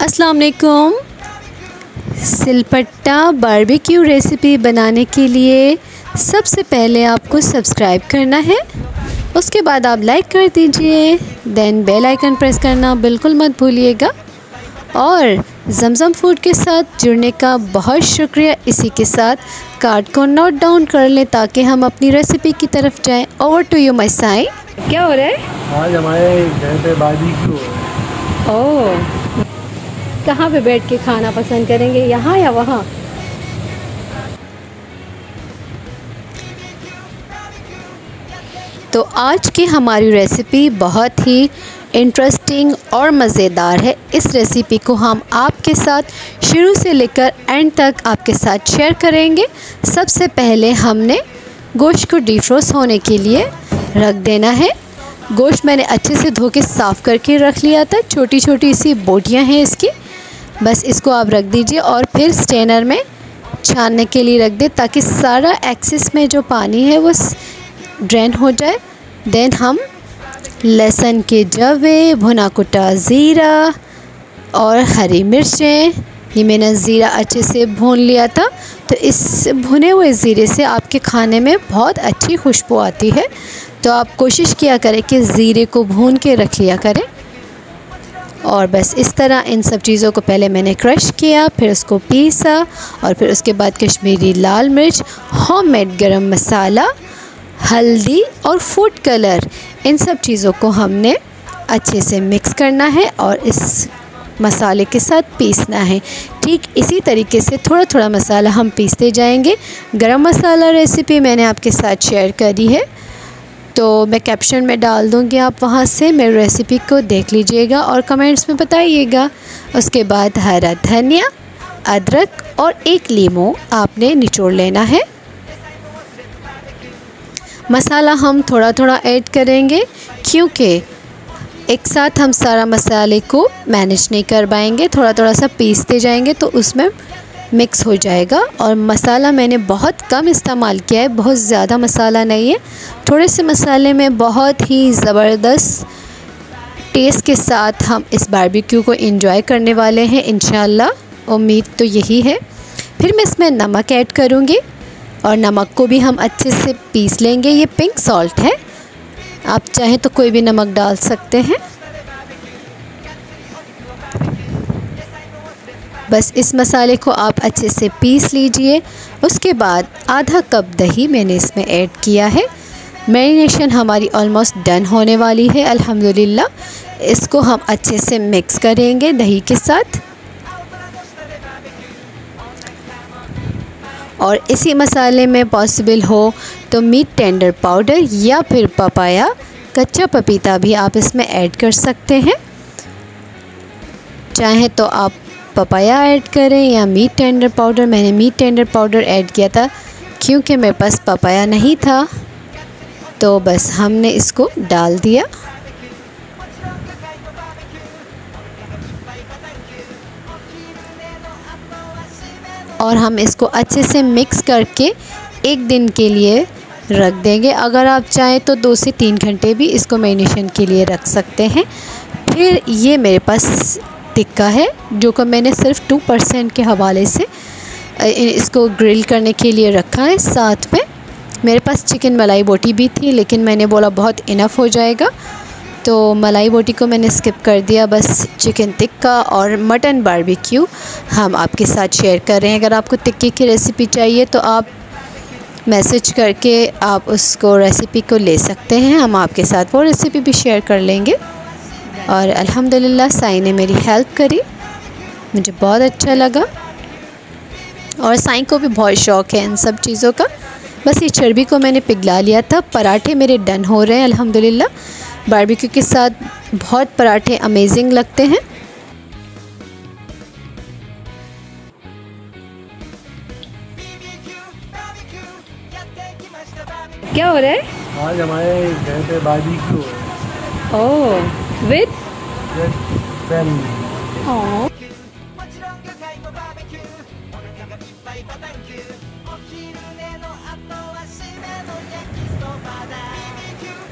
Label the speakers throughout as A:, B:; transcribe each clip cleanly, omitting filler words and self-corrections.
A: अस्सलाम वालेकुम। सिलपट्टा barbecue recipe बनाने के लिए सबसे पहले आपको सब्सक्राइब करना है, उसके बाद आप लाइक कर दीजिए, देन बेल आइकन प्रेस करना बिल्कुल मत भूलिएगा। और जमज़म फूड के साथ जुड़ने का बहुत शुक्रिया। इसी के साथ कार्ड को नोट डाउन कर लें ताकि हम अपनी रेसिपी की तरफ जाएं। Over to you my Sai. क्या हो रहा है?
B: आज हमारे घर पे बारबेक्यू हो रहा है।
A: ओह, कहाँ पे बैठ के खाना पसंद करेंगे, यहाँ या वहाँ? तो आज की हमारी रेसिपी बहुत ही इंटरेस्टिंग और मज़ेदार है। इस रेसिपी को हम आपके साथ शुरू से लेकर एंड तक आपके साथ शेयर करेंगे। सबसे पहले हमने गोश्त को डिफ्रोस्ट होने के लिए रख देना है। गोश्त मैंने अच्छे से धो के साफ़ करके रख लिया था। छोटी छोटी सी बोटियां हैं इसकी, बस इसको आप रख दीजिए और फिर स्ट्रेनर में छानने के लिए रख दें ताकि सारा एक्सेस में जो पानी है वो ड्रेन हो जाए। देन हम लहसुन के जवे, भुना कुटा ज़ीरा और हरी मिर्चें, ये मैंने ज़ीरा अच्छे से भून लिया था। तो इस भुने हुए ज़ीरे से आपके खाने में बहुत अच्छी खुशबू आती है। तो आप कोशिश किया करें कि ज़ीरे को भून के रख लिया करें। और बस इस तरह इन सब चीज़ों को पहले मैंने क्रश किया, फिर उसको पीसा और फिर उसके बाद कश्मीरी लाल मिर्च, होममेड गरम मसाला, हल्दी और फूड कलर, इन सब चीज़ों को हमने अच्छे से मिक्स करना है और इस मसाले के साथ पीसना है। ठीक इसी तरीके से थोड़ा थोड़ा मसाला हम पीसते जाएंगे। गरम मसाला रेसिपी मैंने आपके साथ शेयर करी है, तो मैं कैप्शन में डाल दूँगी, आप वहाँ से मेरी रेसिपी को देख लीजिएगा और कमेंट्स में बताइएगा। उसके बाद हरा धनिया, अदरक और एक लीमू आपने निचोड़ लेना है। मसाला हम थोड़ा थोड़ा ऐड करेंगे क्योंकि एक साथ हम सारा मसाले को मैनेज नहीं कर पाएंगे। थोड़ा थोड़ा सा पीसते जाएंगे तो उसमें मिक्स हो जाएगा। और मसाला मैंने बहुत कम इस्तेमाल किया है, बहुत ज़्यादा मसाला नहीं है। थोड़े से मसाले में बहुत ही ज़बरदस्त टेस्ट के साथ हम इस बारबेक्यू को एंजॉय करने वाले हैं इंशाल्लाह। उम्मीद तो यही है। फिर मैं इसमें नमक ऐड करूँगी और नमक को भी हम अच्छे से पीस लेंगे। ये पिंक सॉल्ट है, आप चाहें तो कोई भी नमक डाल सकते हैं। बस इस मसाले को आप अच्छे से पीस लीजिए। उसके बाद आधा कप दही मैंने इसमें ऐड किया है। मैरिनेशन हमारी ऑलमोस्ट डन होने वाली है अल्हम्दुलिल्लाह। इसको हम अच्छे से मिक्स करेंगे दही के साथ। और इसी मसाले में पॉसिबल हो तो मीट टेंडर पाउडर या फिर पपाया, कच्चा पपीता भी आप इसमें ऐड कर सकते हैं। चाहे तो आप पपाया ऐड करें या मीट टेंडर पाउडर। मैंने मीट टेंडर पाउडर ऐड किया था क्योंकि मेरे पास पपाया नहीं था, तो बस हमने इसको डाल दिया। और हम इसको अच्छे से मिक्स करके एक दिन के लिए रख देंगे। अगर आप चाहें तो 2 से 3 घंटे भी इसको मैरिनेशन के लिए रख सकते हैं। फिर ये मेरे पास टिक्का है जो कि मैंने सिर्फ 2% के हवाले से इसको ग्रिल करने के लिए रखा है। साथ में मेरे पास चिकन मलाई बोटी भी थी, लेकिन मैंने बोला बहुत इनफ हो जाएगा, तो मलाई बोटी को मैंने स्किप कर दिया। बस चिकन टिक्का और मटन बारबेक्यू हम आपके साथ शेयर कर रहे हैं। अगर आपको टिक्के की रेसिपी चाहिए तो आप मैसेज करके आप उसको रेसिपी को ले सकते हैं, हम आपके साथ वो रेसिपी भी शेयर कर लेंगे। और अल्हम्दुलिल्लाह साई ने मेरी हेल्प करी, मुझे बहुत अच्छा लगा। और साई को भी बहुत शौक़ है इन सब चीज़ों का। बस ये चर्बी को मैंने पिघला लिया था। पराठे मेरे डन हो रहे हैं अल्हम्दुलिल्लाह। बारबेक्यू के साथ बहुत पराठे अमेजिंग लगते हैं। क्या हो रहा है?
B: आज हमारे घर पे बारबेक्यू हो रहा है।
A: ओह, विद
B: फैमिली।
A: ओह,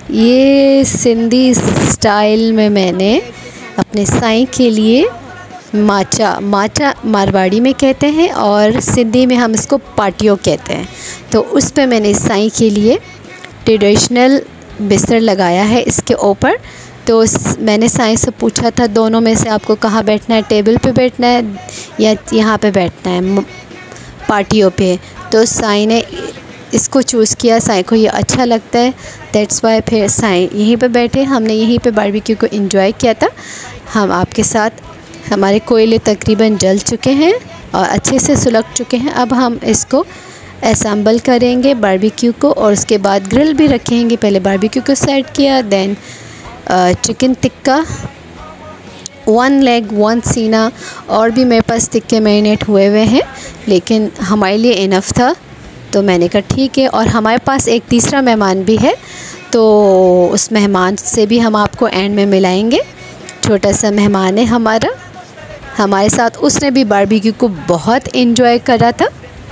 A: ये सिंधी स्टाइल में मैंने अपने साईं के लिए माचा मारवाड़ी में कहते हैं और सिंधी में हम इसको पाटियो कहते हैं। तो उस पे मैंने साईं के लिए ट्रेडिशनल बिस्तर लगाया है इसके ऊपर। तो मैंने साईं से पूछा था दोनों में से आपको कहाँ बैठना है, टेबल पे बैठना है या यहाँ पे बैठना है पाटियों पे। तो साईं ने इसको चूज़ किया, साईं को ये अच्छा लगता है, दैट्स वाई फिर साईं यहीं पे बैठे। हमने यहीं पे बारबेक्यू को एंजॉय किया था। हम आपके साथ, हमारे कोयले तकरीबन जल चुके हैं और अच्छे से सुलग चुके हैं। अब हम इसको असेंबल करेंगे बारबेक्यू को और उसके बाद ग्रिल भी रखेंगे। पहले बारबेक्यू को सेट किया, देन चिकन टिक्का, 1 लेग 1 सीना, और भी मेरे पास टिक्के मैरिनेट हुए हुए हैं लेकिन हमारे लिए इनफ था तो मैंने कहा ठीक है। और हमारे पास एक तीसरा मेहमान भी है तो उस मेहमान से भी हम आपको एंड में मिलाएंगे। छोटा सा मेहमान है हमारा हमारे साथ, उसने भी बारबेक्यू को बहुत एंजॉय करा था।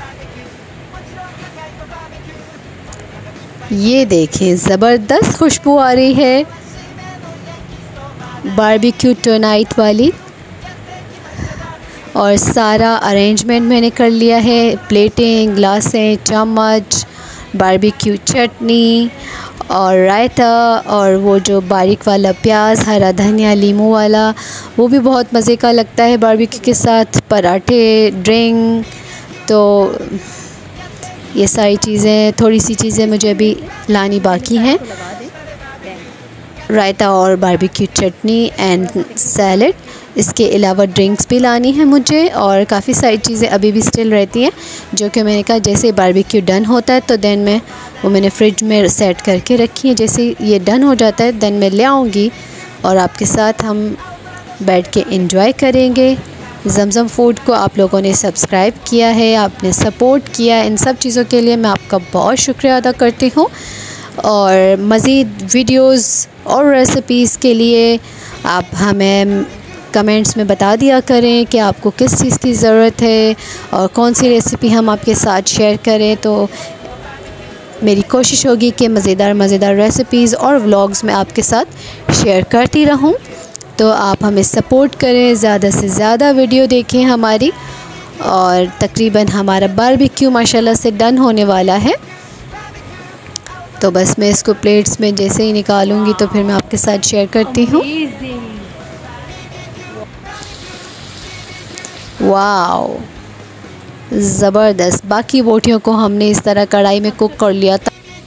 A: ये देखें ज़बरदस्त खुशबू आ रही है बारबेक्यू टुनाइट वाली। और सारा अरेंजमेंट मैंने कर लिया है, प्लेटें, ग्लासें, चम्मच, बारबेक्यू चटनी और रायता, और वो जो बारीक वाला प्याज, हरा धनिया, लीमू वाला, वो भी बहुत मज़े का लगता है बारबेक्यू के साथ, पराठे, ड्रिंक। तो ये सारी चीज़ें, थोड़ी सी चीज़ें मुझे अभी लानी बाकी हैं, रायता और बारबेक्यू चटनी एंड सैलड। इसके अलावा ड्रिंक्स भी लानी है मुझे और काफ़ी सारी चीज़ें अभी भी स्टिल रहती हैं जो कि मैंने कहा जैसे बारबेक्यू डन होता है तो देन मैं वो मैंने फ्रिज में सेट करके रखी है। जैसे ये डन हो जाता है देन मैं ले आऊँगी और आपके साथ हम बैठ के एंजॉय करेंगे। ज़मज़म फूड को आप लोगों ने सब्सक्राइब किया है, आपने सपोर्ट किया, इन सब चीज़ों के लिए मैं आपका बहुत शुक्रिया अदा करती हूँ। और मज़ीद वीडियोस और रेसिपीज़ के लिए आप हमें कमेंट्स में बता दिया करें कि आपको किस चीज़ की ज़रूरत है और कौन सी रेसिपी हम आपके साथ शेयर करें। तो मेरी कोशिश होगी कि मज़ेदार रेसिपीज़ और व्लॉग्स मैं आपके साथ शेयर करती रहूं। तो आप हमें सपोर्ट करें, ज़्यादा से ज़्यादा वीडियो देखें हमारी। और तकरीबन हमारा बारबेक्यू माशाल्लाह से डन होने वाला है। तो बस मैं इसको प्लेट्स में जैसे ही निकालूंगी तो फिर मैं आपके साथ शेयर करती हूँ। वाओ ज़बरदस्त। बाकी बोटियों को हमने इस तरह कढ़ाई में कुक कर लिया था।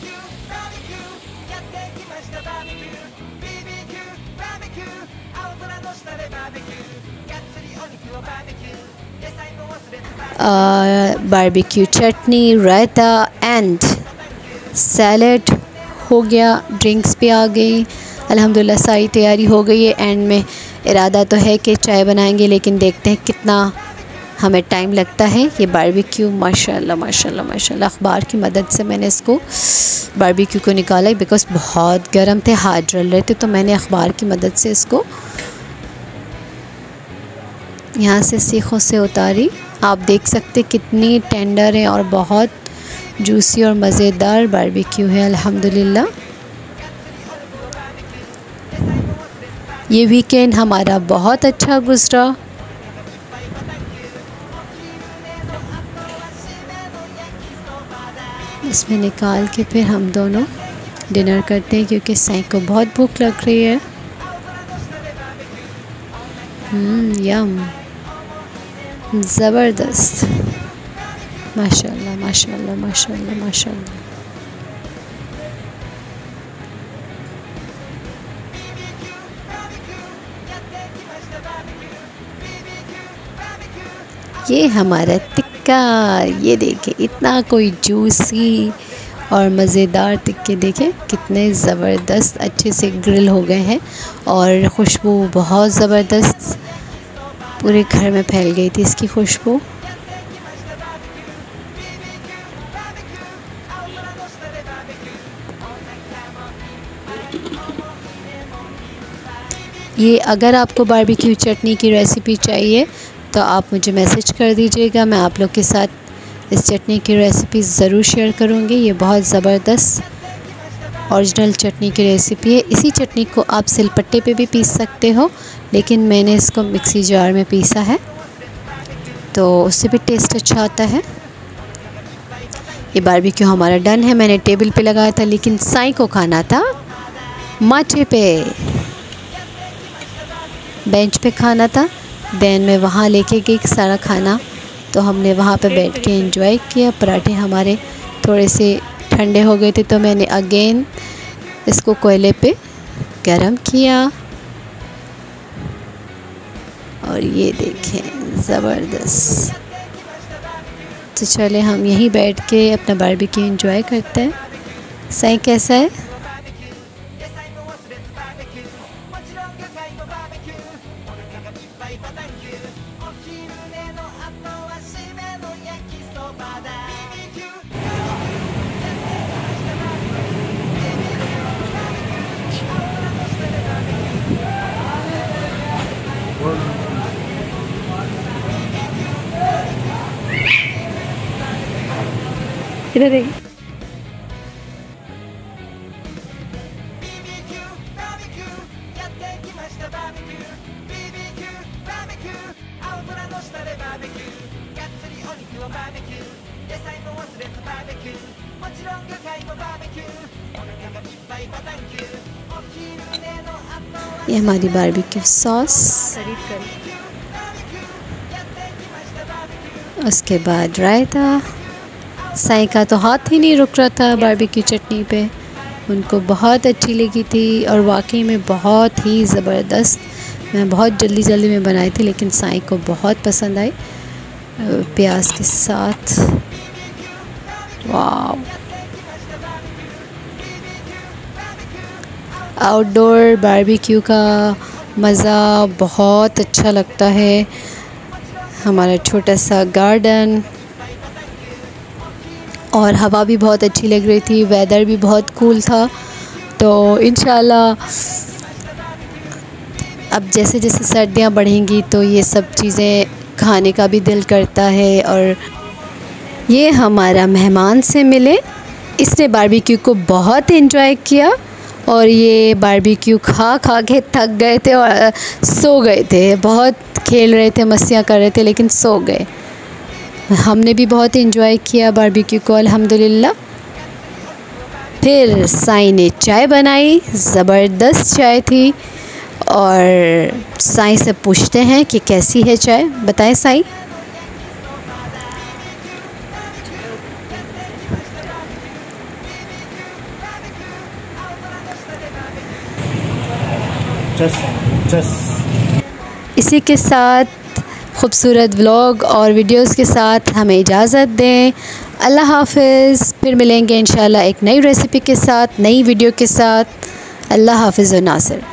A: Barbecue chutney, raita and salad हो गया, ड्रिंक्स भी आ गई। अल्हम्दुलिल्लाह सारी तैयारी हो गई है। एंड में इरादा तो है कि चाय बनाएंगे लेकिन देखते हैं कितना हमें टाइम लगता है। ये बारबेक्यू माशाल्लाह अखबार की मदद से मैंने इसको बारबेक्यू को निकाला बिकॉज़ बहुत गर्म थे, हाथ जल रहे थे, तो मैंने अखबार की मदद से इसको यहाँ से सीखों से उतारी। आप देख सकते कितनी टेंडर है और बहुत जूसी और मज़ेदार बारबेक्यू है अल्हम्दुलिल्लाह। ये वीकेंड हमारा बहुत अच्छा गुज़रा। इसमें निकाल के फिर हम दोनों डिनर करते हैं क्योंकि साईं को बहुत भूख लग रही है। यम ज़बरदस्त, माशाल्लाह माशाल्लाह माशाल्लाह माशाल्लाह। ये हमारा टिक्का, ये देखें इतना कोई जूसी और मज़ेदार टिक्के देखें कितने ज़बरदस्त अच्छे से ग्रिल हो गए हैं और खुशबू बहुत ज़बरदस्त पूरे घर में फैल गई थी इसकी खुशबू। ये अगर आपको बारबेक्यू चटनी की रेसिपी चाहिए तो आप मुझे मैसेज कर दीजिएगा, मैं आप लोग के साथ इस चटनी की रेसिपी ज़रूर शेयर करूँगी। ये बहुत ज़बरदस्त ओरिजिनल चटनी की रेसिपी है। इसी चटनी को आप सिलपट्टे पे भी पीस सकते हो, लेकिन मैंने इसको मिक्सी जार में पीसा है तो उससे भी टेस्ट अच्छा आता है। ये बारबेक्यू हमारा डन है। मैंने टेबल पे लगाया था, लेकिन साईं को खाना था माचे पे, बेंच पे खाना था। देन में वहाँ लेके गई सारा खाना, तो हमने वहाँ पे बैठ के एंजॉय किया। पराठे हमारे थोड़े से ठंडे हो गए थे, तो मैंने अगेन इसको कोयले पे गरम किया और ये देखें ज़बरदस्त। तो चले हम यहीं बैठ के अपना बारबेक्यू एंजॉय करते हैं। साईं कैसा है? इधर देखिए। ये हमारी बारबेक्यू सॉस, उसके बाद रायता। साईं का तो हाथ ही नहीं रुक रहा था बारबेक्यू चटनी पे, उनको बहुत अच्छी लगी थी और वाकई में बहुत ही ज़बरदस्त। मैं बहुत जल्दी में बनाई थी, लेकिन साईं को बहुत पसंद आई प्याज के साथ। वाह, आउटडोर बारबेक्यू का मज़ा बहुत अच्छा लगता है। हमारा छोटा सा गार्डन और हवा भी बहुत अच्छी लग रही थी, वेदर भी बहुत कूल था। तो इंशाल्लाह अब जैसे जैसे सर्दियाँ बढ़ेंगी तो ये सब चीज़ें खाने का भी दिल करता है। और ये हमारा मेहमान से मिले, इसने बारबेक्यू को बहुत एंजॉय किया और ये बारबेक्यू खा के थक गए थे और सो गए थे। बहुत खेल रहे थे, मस्तियाँ कर रहे थे, लेकिन सो गए। हमने भी बहुत एंजॉय किया बारबेक्यू को अल्हम्दुलिल्लाह। फिर साईं ने चाय बनाई, ज़बरदस्त चाय थी। और साईं से पूछते हैं कि कैसी है चाय, बताएं साईं। इसी के साथ खूबसूरत व्लॉग और वीडियोस के साथ हमें इजाज़त दें। अल्लाह हाफ़िज़। फिर मिलेंगे इंशाल्लाह एक नई रेसिपी के साथ, नई वीडियो के साथ। अल्लाह हाफ़िज़ व नासिर।